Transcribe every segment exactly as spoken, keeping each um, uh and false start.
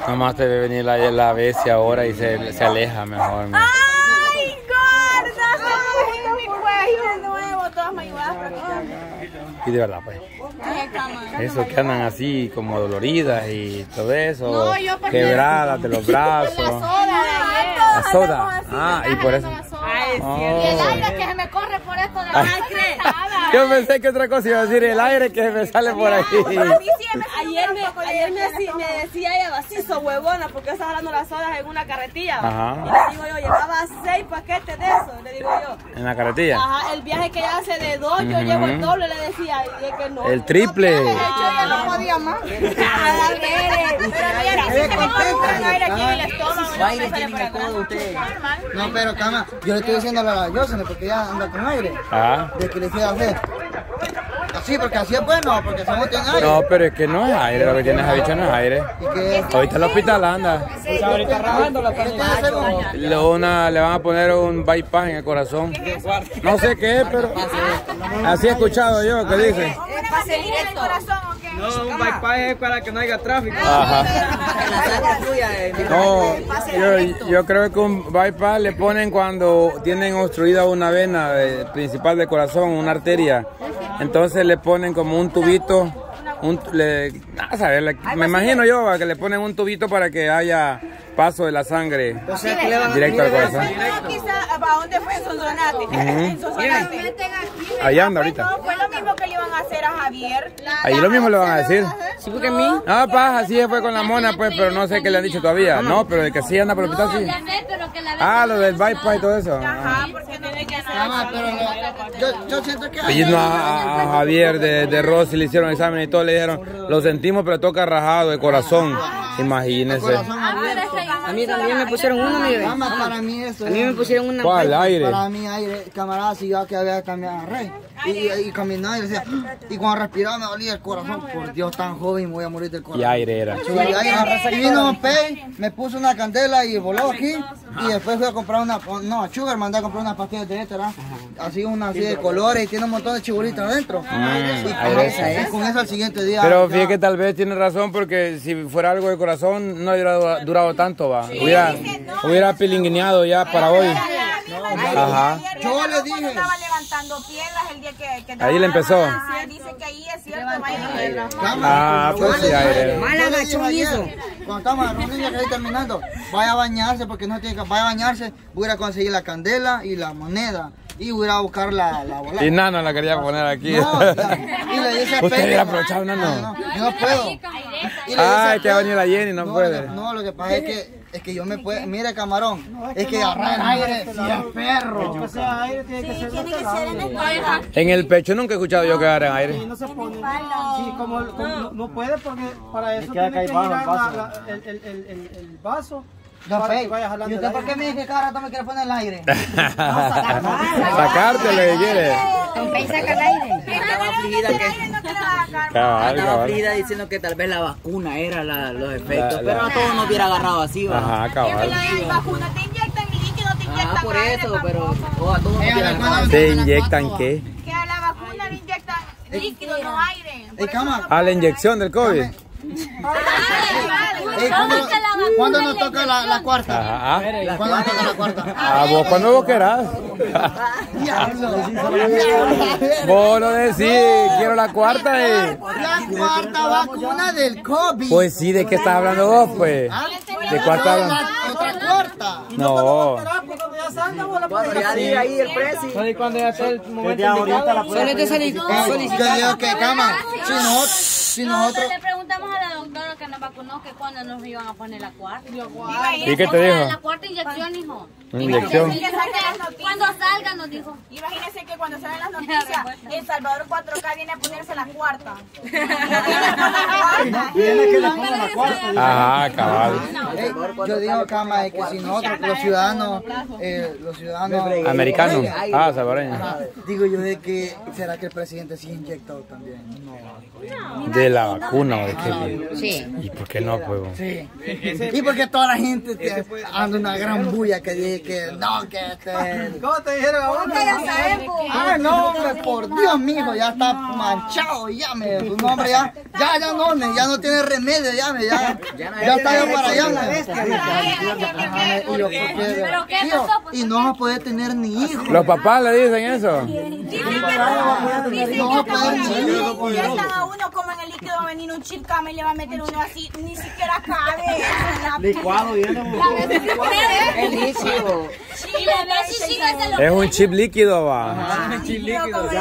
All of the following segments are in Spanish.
Nomás te ve venir la, la bestia ahora y se, se aleja mejor. Mira. ¡Ay, gorda! ¡Se me mi cuello de nuevo! Todas me ayudas. Y de verdad, pues. Eso que andan así como doloridas y todo eso. No, yo quebradas de los brazos. La soda de ayer. La soda. Ah, y por eso. Ay, oh. Y el aire que se me corre por esto de la cree. Yo pensé que otra cosa iba a decir, el aire que se me sale por aquí. Ayer me, ayer me, me decía ella, así so huevona, porque estás hablando las sodas en una carretilla. Ajá. Y le digo yo, llevaba seis paquetes de eso, le digo yo. ¿En la carretilla? Ajá, el viaje que ella hace de dos, yo uh-huh. llevo el doble, le decía. Y es que no. El triple. No, yo no podía más. Pero mira, si se me corre un aire aquí en el estómago, no me sale para atrás. No, pero cama, yo le estoy diciendo a la Yosene porque ella anda con aire. Ajá. De que le hiciera hacer. Así, porque así es bueno, porque si no tiene aire. No, pero es que no es aire, lo que tiene esa bicha no es aire. ¿Y qué? Ahorita el hospital anda. Sí, ahorita rajando la le, una, le van a poner un bypass en el corazón. No sé qué es, pero así he escuchado yo que dicen. No, un bypass es para que no haya tráfico. Ajá. No, yo, yo creo que un bypass le ponen cuando tienen obstruida una vena de, principal del corazón, una arteria. Entonces le ponen como un tubito, un, le, a saber, le, me imagino yo que le ponen un tubito para que haya paso de la sangre o sea, que le van a directo al corazón. ¿Para dónde fue en Sonsonate? En Sonsonate. Allá anda ahorita. No, fue lo mismo que le iban a hacer a Javier. Ahí lo mismo le van a decir. ¿Sí porque a mí? Ah, paja, sí fue con la mona, pues, pero no sé qué le han dicho todavía. No, pero el que sí anda por el hospital, sí. Ah, lo del bypass y todo eso. Ajá, porque tiene que hacer. Yo, yo siento que... Y no, a, a Javier de, de Rossi le hicieron examen y todo, le dijeron, lo sentimos, pero toca rajado de corazón. Imagínese. A mí también me pusieron uno, mire. Para mí eso. A mí me pusieron una. ¿Cuál? Aire. Para mí aire, camarada, si yo que había cambiado rey. Y, y, y caminaba y decía, y cuando respiraba me dolía el corazón. Por Dios, tan joven, me voy a morir del corazón. Y aire era. Sí, aire. Y vino un pey, me puso una candela y voló aquí. Y después fui a comprar una, no, a Sugar mandé a comprar unas pastillas de esta, ¿verdad? Así una así de colores y tiene un montón de chibolitos adentro. Mm, y con, esa, ¿eh? con eso al siguiente día. Pero fíjate que tal vez tiene razón porque si fuera algo de corazón no hubiera durado, durado tanto, va. Hubiera, hubiera pilinguineado ya para hoy. Ajá. Yo le dije. Estaba levantando piedras el día que, que ahí le empezó. Ah, dice que ahí es cierto. Ah, pues sí, aire. Cuando estamos los niños que ahí terminando, vaya a bañarse porque no tiene que, vaya a bañarse, voy a ir a conseguir la candela y la moneda. Y voy a ir a buscar la, la bola. Y Nano la quería poner aquí. No, y le dice usted hubiera aprovechado, Nano. No, yo no puedo. Ah, es que va a venir la Jenny, no, no puede. No, lo que pasa es que es que yo me puedo, mire camarón, es que agarrar el aire, si es perro. Que sea aire tiene que ser de lado. En el pecho nunca he escuchado yo que agarren aire. Sí, no se pone. Sí, como, como no, no puede porque para eso tiene que girar la, el, el, el, el, el vaso. No, Fey, ¿y usted por qué me dice que cada rato me quiere poner el aire? Sacártelo, si quiere. Con Fey saca el aire. Estaba afligida que... Estaba afligida diciendo que tal vez la vacuna era la, los efectos, la, la... pero a todos nos hubiera agarrado así, ¿va? Ajá, cabal. La vacuna te inyectan líquido, te inyectan ah, por eso, pero oh, a todos nos hubiera agarrado. ¿Te inyectan qué? Que a la vacuna le inyectan líquido, no aire. ¿A la inyección del COVID? Hey, ¿cuándo, ¿Cuándo nos toca la, la cuarta? Ajá. ¿Cuándo nos toca la cuarta? Ah, vos cuando vos querás. Vos lo decís, quiero la cuarta. Eh. La cuarta vacuna del COVID. Pues sí, ¿de qué estás hablando vos, pues? ¿De cuarta? Otra cuarta. No. Cuando ya diga ahí el precio. ¿Y cuando ya está el momento indicado? Solo te solicitar. Yo digo que cama, si nosotros, si nosotros... Le preguntamos a la doctora que nos vacunó que cuando nos iban a poner la cuarta. ¿Y qué te dijo? La cuarta inyección, hijo. Una inyección. Cuando salga nos dijo. Imagínense que cuando salen las noticias, El Salvador cuatro K viene a ponerse la cuarta. Viene que le ponga la cuarta. Ajá, cabal. Hey, yo digo, cama, es que si nosotros, los ciudadanos, eh, los ciudadanos... Americanos. Ah, salvadoreños. Digo yo de que, ¿será que el presidente sí inyectó también? No. ¿De la vacuna o de qué? Sí. ¿Y por qué no, pues? Sí. Y porque toda la gente te anda una gran bulla que dice que no, que este... ¿Cómo te dijeron a vos? Ah, no, hombre, por Dios, mijo, ya está manchado, ya me, tu nombre ya, ya, ya no, ya ya no tiene remedio, ya, ya, ya está yo para allá. Y no va a poder tener ni hijos. Los papás le dicen eso. No va a poder ni hijos. Ya están a uno como en el líquido, va a venir un chilcame y le va a meter uno así, ni siquiera cabe. Licuado y El líquido. Es un chip líquido, va. Un chip líquido.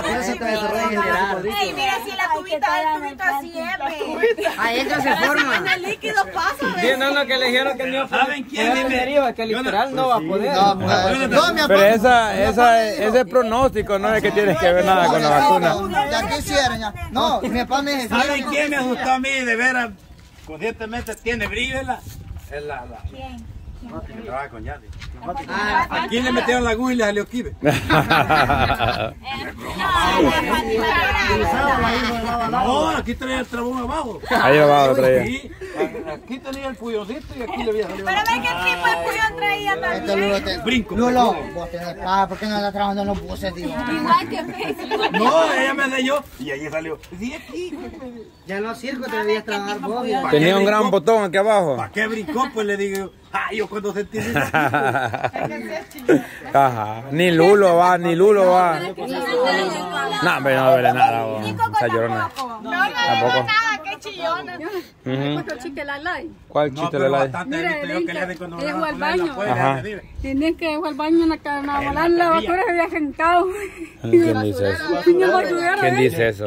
Ey, mira, si la cubita del tubito así es. Adentro se forma. En el líquido pasa. Bien, no, no, que le dijeron que no iba a poder. ¿Saben quién me deriva? Que literal no va a poder. No, no, mi Pero esa, esa, ese pronóstico no es que tiene que ver nada con la vacuna. Ya quisieran, ya. No, mi papá me dice. ¿Saben quién me asustó a mí de veras? Conscientemente tiene brillo en la... En la, la... ¿Quién? Que trabaja con Yadi. ¿A quién le metieron la aguja y le salió kibe? No, aquí traía el trabón abajo. Ahí abajo traía. Sí, aquí tenía el puyoncito y aquí le había salido. Pero ve qué tipo de puyón traía también. Brinco. Lulo, vos tenés ah, ¿por qué no estás trabajando en los buses, tío? Igual que Facebook. No, ella me enseñó y allí salió. Sí, aquí. Ya en los circos te debías trabajar vos. Tenía un gran botón aquí abajo. ¿Para qué brincó? Pues le digo, ah, yo cuando sentí eso. Ajá. Ni Lulo va, ni Lulo va. No, hombre, no duele nada, vos. Esa llorona. No, no, Tampoco. nada, qué chillona. ¿Cuál chiste le la Mire, Erika, ella fue al baño. Ajá. Tenía que fue al baño en la carnaval, la basura se había sentado. ¿Quién dice eso? ¿Quién dice eso?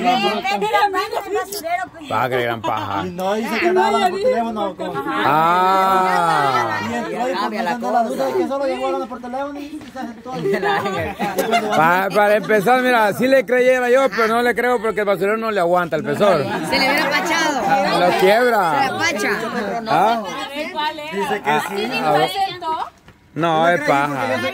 Va a creer gran paja. No, dice que andaba por teléfono. Ah. Y entró y comenzando la duda de que solo llegó hablando por teléfono y se sentó. Pa- para empezar, mira, sí le creyera yo, pero no le creo porque el basurero no le aguanta el pesor. Se le hubiera pachado. Lo quiebra. Pacha. ¿Ah? Dice que sí. No, es paja. No,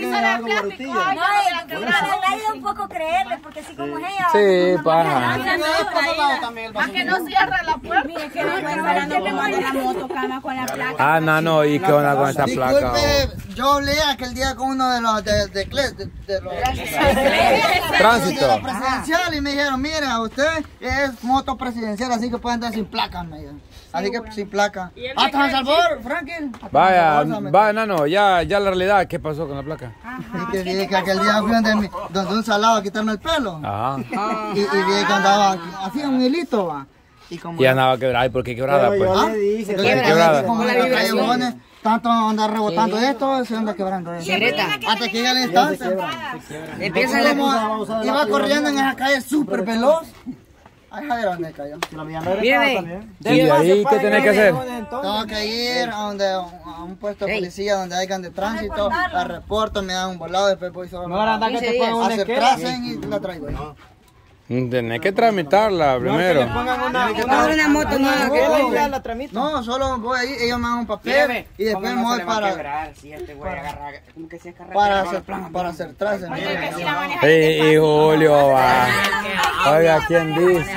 es un poco creerle, porque así como es ella. Sí, paja. Más que no cierra la puerta. Mire que no me manda la moto, cama con la placa. Ah, no, no, ¿y qué onda con esta placa? Disculpe, yo hablé aquel día con uno de los de, de, de, de, de los Tránsito. de la presidencial y me dijeron, mira, usted es moto presidencial, así que puede andar sin placa, me dijeron. Así que sin placa. ¿Hasta San Salvador, Franklin? Vaya, vaya, no, no, ya, ya la realidad, ¿qué pasó con la placa? Y que vi que aquel día fui donde, mi- donde un salado a quitarme el pelo. Ajá. Y, y vi que andaba, hacía un hilito, va. Y como Y andaba quebrada, ¿y por qué quebrada? Pero Pues? yo le dije. Entonces, quebrada. como la callejones, tanto anda rebotando esto, se anda quebrando esto. Hasta que llega la instancia. Empieza Como la... iba corriendo en esa calle súper veloz. Ay, a ver dónde cayó. Mire, ¿Y de ahí qué tenés que hacer? Tengo que ir a, donde, a un puesto de policía donde hayan de tránsito, la reporto, me dan un volado, después voy solo No, anda que te pongan a una hacer esquela. tracen y la traigo yo. Tenés que tramitarla primero. Pongan una, una, una moto nueva que no, compre. la tramita. No, solo voy ahí, ellos me dan un papel y después me voy para, Si este güey agarra, como que se agarra. para hacer, para hacer tracen. Y, y Julio va. Oiga, ¿quién dice?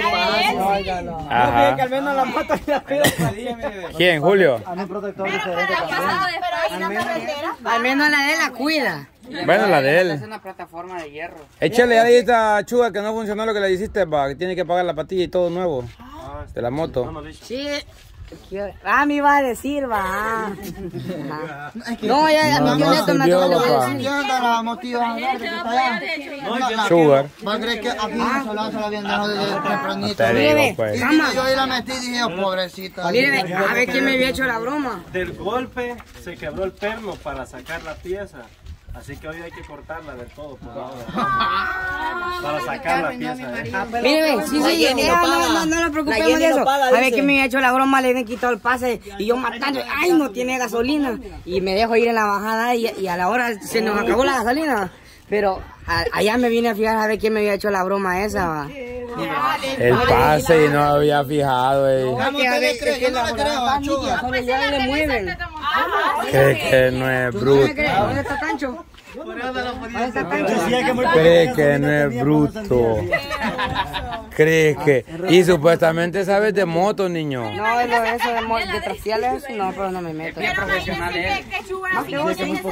Ajá. Que al menos la moto y la pido salía, mire. ¿Quién, Julio? A un protector diferente también. Al menos la de la cuida. Bueno, la de Es él. una plataforma de hierro. Échale ahí esta chuga que no funcionó lo que le hiciste, pa, que tiene que pagar la patilla y todo nuevo. De la moto. Sí. Ah, me iba a decir, va. No, ya, No, no, no esto me sirvió, acabo de papá. decir. ¿Qué onda la motiva? Sugar. Va a creer que aquí no solo se la habían dejado desde tempranito. Te digo, pues. Y vine yo y la metí y dije, oh, pobrecita. Mire, a ver quién me había hecho la broma. Del golpe se quebró el perno para sacar la pieza. Así que hoy hay que cortarla de todo por ahora. Para sacar la pieza. ¿eh? Mire, sí, sí, ya, no, no, no nos preocupemos de eso. A ver quién me había hecho la broma, le habían quitado el pase y yo matando, ay, no tiene gasolina. Y me dejo ir en la bajada y, y a la hora se nos acabó la gasolina. Pero a- allá me vine a fijar a ver quién me había hecho la broma esa, va. El pase y no había fijado, ey. ¿Cómo te le crees? Yo no le creo a Chuga. Solo ya le mueven. Cree que no es bruto. ¿Dónde está Tancho? ¿Dónde está Tancho? Cree que no es bruto. ¿Crees que? Y supuestamente sabes de moto, niño. No, es lo- eso de, mo- de trastearles, no, pero no me meto. Bien profesional es. Más que vos, Tenías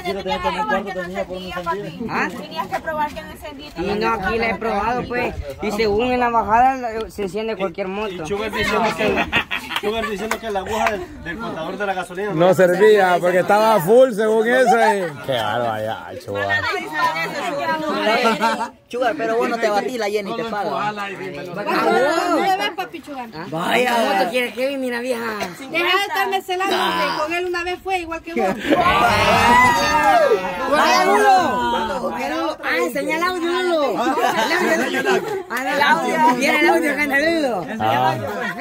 que probar que no encendía. y no, aquí la he probado, pues. Y según en la bajada la- se enciende cualquier moto. Y Sugar diciendo que, Sugar diciendo que la aguja del, del contador de la gasolina No servía porque estaba full según eso. y- Qué barbaridad, Sugar. Sugar, pero vos no te batís, la Jenny te paga. No le ves, papi Chugar. Vaya, ¿cómo tú quieres que mira vieja? Deja de estarme celando, que con él una vez fue igual que vos. ¡Vaya, Lulo! Ah, enseña el audio, Lulo. El audio. Ah, el audio. Viene el audio, canta Lulo. Ah.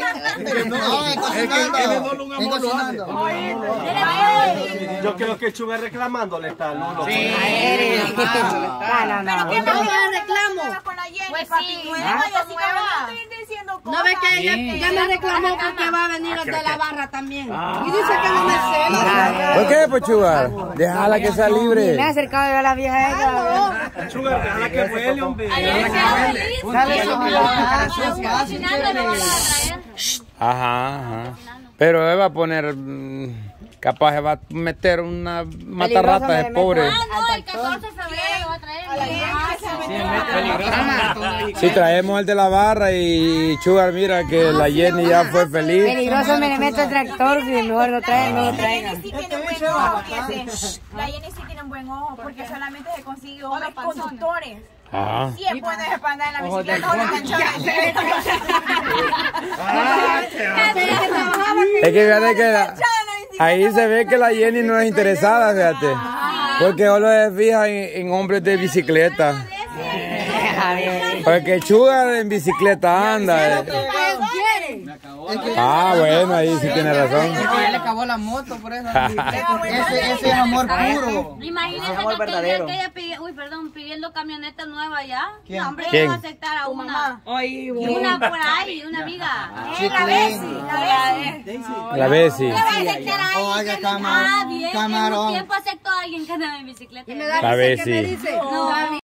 Yo creo que Sugar reclamándole está Lulo. Sí. No, no, no. ¿Qué más le reclamo? Pues sí, ¿No ves que ella ya me reclamó porque va a venir el de la barra también? Y dice que no me cela. ¿Por qué, pues, Sugar? Déjala que sea Me he libre. acercado yo a la vieja esa. Sugar, déjala que huele, hombre. Ajá, ajá. Pero él va a poner, mm, capaz se va a meter una matarrata de pobre. Ah, no, el catorce de febrero va a traer. Si traemos el de la barra y Sugar, mira que la Jenny ya fue feliz. Peligroso me le meto el tractor, que mejor no trae, no lo traiga. sí tiene buen ojo, fíjese. La Jenny sí tiene un buen ojo porque solamente se consigue hombres conductores. Ajá. Sí, es bueno para andar en la bicicleta o la canchona. Es que fíjate que la- ahí se ve que la Jenny no es interesada, fíjate. Porque solo se fija en, en hombres de bicicleta. Porque Sugar en bicicleta anda. Ah, bueno, ahí sí tiene razón. Le acabó la moto por eso. Ese, ese es amor puro. Imagínese Amor que verdadero. que ella pidi- uy, perdón, pidiendo camioneta nueva ya. ¿Quién? No, hombre, ¿Quién? va a aceptar a una. Ay, Una por ahí, una amiga. Eh, la Bessie, la Bessie. La Bessie. Le va a aceptar a alguien Oiga, que camarón, ah, bien, en camarón. un tiempo aceptó a alguien que andaba en bicicleta. La Bessie. No,